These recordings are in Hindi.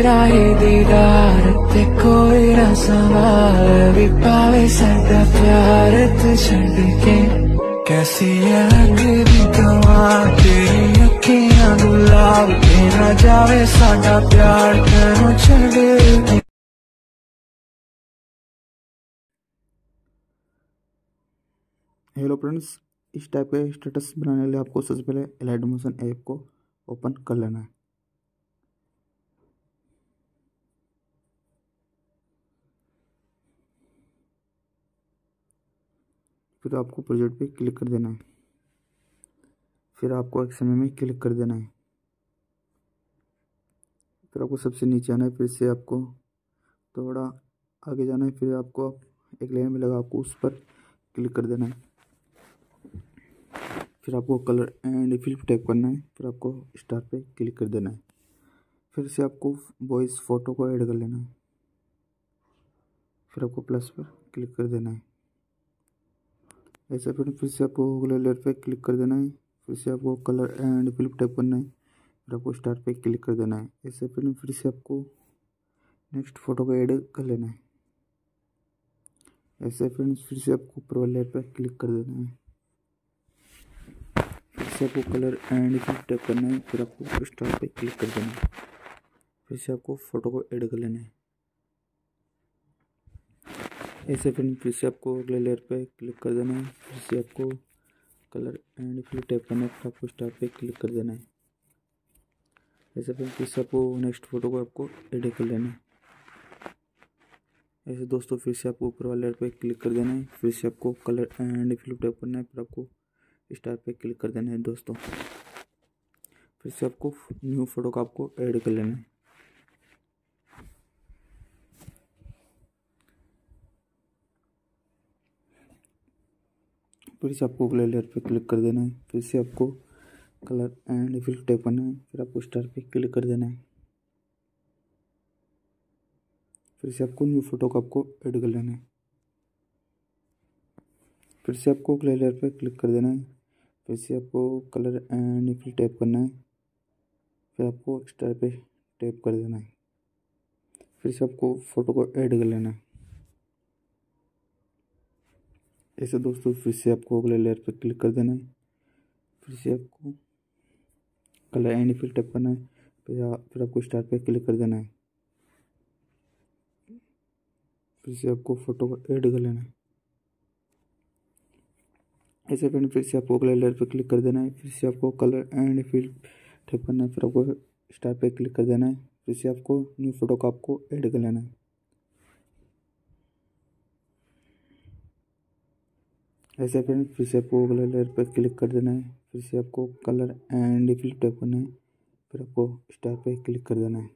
तेरा ही दीदार ते कोई ना संभाल भी पावे साडा प्यार ते छड़ के कैसी है तेरी गवा तेरी अखियां गुलाब के ना जावे साडा प्यार तेनू छड़ के। हेलो फ्रेंड्स, इस टाइप का स्टेटस बनाने के लिए आपको सबसे पहले एलाइट मोशन ऐप को ओपन कर लेना है। फिर आपको प्रोजेक्ट पे क्लिक कर देना है। फिर आपको एक समय में क्लिक कर देना है। फिर आपको सबसे नीचे आना है। फिर से आपको थोड़ा आगे जाना है। फिर आपको एक लाइन में लगा आपको उस पर क्लिक कर देना है। फिर आपको कलर एंड फिल टैप करना है। फिर आपको स्टार पे क्लिक कर देना है। फिर से आपको वॉइस फोटो को ऐड कर लेना है। फिर आपको प्लस पर क्लिक कर देना है। ऐसे फिर से आपको अगले लेयर पे क्लिक कर देना है। फिर से आपको कलर एंड फिलिप टैप करना है। फिर आपको स्टार पे क्लिक कर देना है। ऐसे फिर से आपको नेक्स्ट फोटो को ऐड कर लेना है। ऐसे फिर से आपको ऊपर वाले लेयर पे क्लिक कर देना है। फिर से आपको कलर एंड फिलिप टैप करना है। फिर आपको स्टार पे क्लिक कर देना है। फिर से आपको फोटो को ऐड कर लेना है। ऐसे फिर से आपको अगले लेयर पे क्लिक कर देना है। फिर से आपको कलर एंड फिलिप टैप करना है। फिर आपको स्टार पे क्लिक कर देना है। ऐसे फिर से आपको नेक्स्ट फोटो को आपको एडिट कर लेना है। ऐसे दोस्तों फिर से आपको ऊपर वाले लेयर पे क्लिक कर देना है। फिर से आपको कलर एंड फिलिप टैप करना है। फिर आपको स्टार पे क्लिक कर देना है दोस्तों। फिर से आपको न्यू फोटो का आपको ऐड कर लेना है। फिर से आपको अगले लेयर पे क्लिक कर देना है। फिर से आपको कलर एंड फिलिप टैप करना है। फिर आपको स्टार पे क्लिक कर देना है। फिर से आपको न्यू फोटो का आपको ऐड कर लेना है। फिर से आपको अगले लेयर पे क्लिक कर देना है। फिर से आपको कलर एंड फिल टैप करना है। फिर आपको स्टार पे टैप कर देना है। फिर से आपको फोटो को ऐड कर लेना है। ऐसे दोस्तों फिर से आपको अगले लेयर पे क्लिक कर देना है। फिर से आपको कलर एंड फिल टैप करना है। फिर आपको स्टार पे क्लिक कर देना है। फिर से आपको फोटो को ऐड कर लेना है। ऐसे फिर से आपको अगले लेयर पे क्लिक कर देना है। फिर से आपको कलर एंड फिल टैप करना है। फिर आपको स्टार पे क्लिक कर देना है। फिर से आपको न्यू फोटो का आपको ऐड कर लेना है। ऐसे फिर से आपको अगले लेयर पे क्लिक कर देना है। फिर से आपको कलर एंड फिल टैप करना है। फिर आपको स्टार पे क्लिक कर देना है।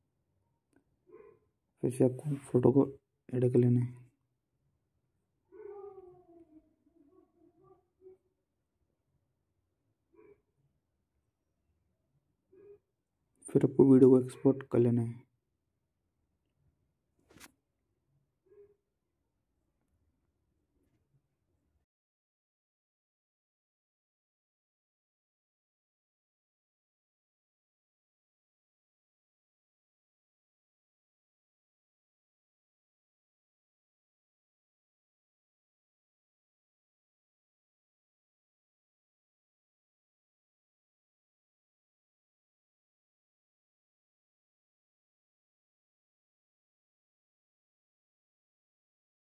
फिर से आपको फोटो को ऐड कर लेना है। फिर आपको वीडियो को एक्सपोर्ट कर लेना है।